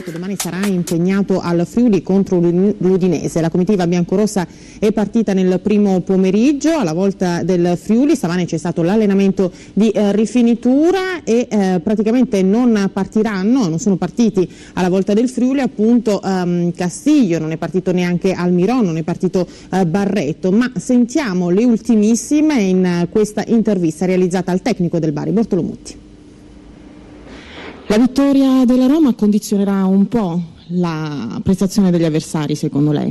che domani sarà impegnato al Friuli contro l'Udinese. La comitiva biancorossa è partita nel primo pomeriggio, alla volta del Friuli stamane c'è stato l'allenamento di rifinitura e praticamente non sono partiti alla volta del Friuli appunto Castiglio, non è partito neanche Almiron, non è partito Barreto, ma sentiamo le ultimissime in questa intervista realizzata al tecnico del Bari, Bortolomutti. La vittoria della Roma condizionerà un po' la prestazione degli avversari, secondo lei?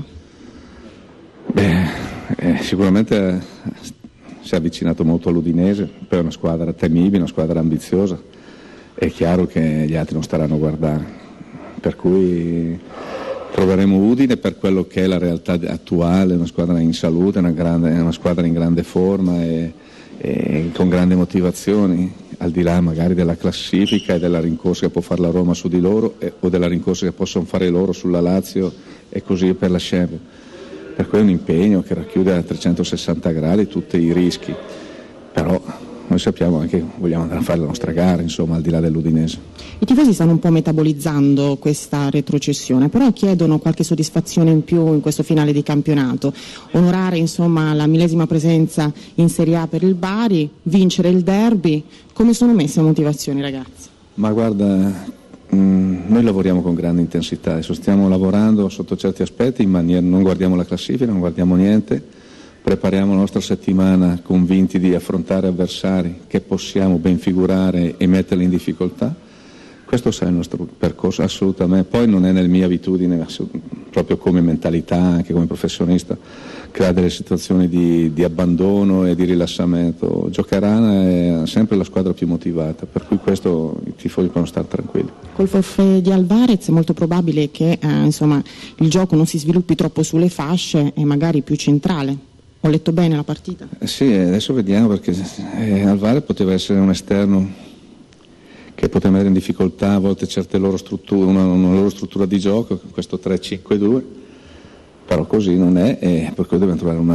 Sicuramente si è avvicinato molto all'Udinese, poi è una squadra temibile, una squadra ambiziosa, è chiaro che gli altri non staranno a guardare, per cui troveremo Udine per quello che è la realtà attuale, una squadra in salute, una squadra in grande forma e con grandi motivazioni, al di là magari della classifica e della rincorsa che può fare la Roma su di loro o della rincorsa che possono fare loro sulla Lazio e così per la Champions. Per cui è un impegno che racchiude a 360 gradi tutti i rischi, però noi sappiamo anche che vogliamo andare a fare la nostra gara, insomma, al di là dell'Udinese. I tifosi stanno un po' metabolizzando questa retrocessione, però chiedono qualche soddisfazione in più in questo finale di campionato, onorare insomma la millesima presenza in Serie A per il Bari, vincere il derby. Come sono messe le motivazioni, ragazzi? Ma guarda, noi lavoriamo con grande intensità, adesso stiamo lavorando sotto certi aspetti in maniera, non guardiamo la classifica, non guardiamo niente, prepariamo la nostra settimana convinti di affrontare avversari che possiamo ben figurare e metterli in difficoltà. Questo sarà il nostro percorso, assolutamente. Poi non è nella mia abitudine, proprio come mentalità, anche come professionista, creare delle situazioni di abbandono e di rilassamento. Giocherà è sempre la squadra più motivata, per cui questo i tifosi possono stare tranquilli. Col forfait di Alvarez è molto probabile che insomma, il gioco non si sviluppi troppo sulle fasce e magari più centrale. Ho letto bene la partita? Sì, adesso vediamo, perché Alvarez poteva essere un esterno che poteva mettere in difficoltà a volte certe loro strutture, una loro struttura di gioco, questo 3-5-2, però così non è e per cui dobbiamo trovare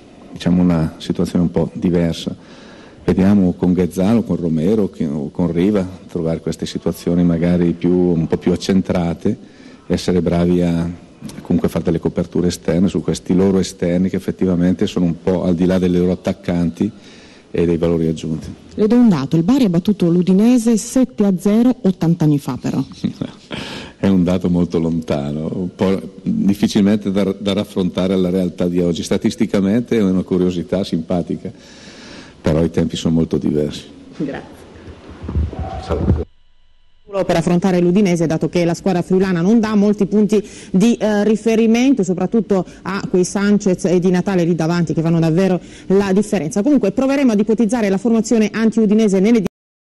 una situazione un po' diversa. Vediamo con Ghezzalo, con Romero o con Riva trovare queste situazioni magari un po' più accentrate, essere bravi a comunque fare delle coperture esterne su questi loro esterni che effettivamente sono un po' al di là dei loro attaccanti e dei valori aggiunti. Le do un dato, il Bari ha battuto l'Udinese 7-0 80 anni fa però. È un dato molto lontano, un po' difficilmente da raffrontare alla realtà di oggi. Statisticamente è una curiosità simpatica, però i tempi sono molto diversi. Grazie. Salve. Per affrontare l'Udinese, dato che la squadra friulana non dà molti punti di riferimento, soprattutto a quei Sanchez e Di Natale lì davanti che fanno davvero la differenza. Comunque proveremo ad ipotizzare la formazione anti-udinese nelle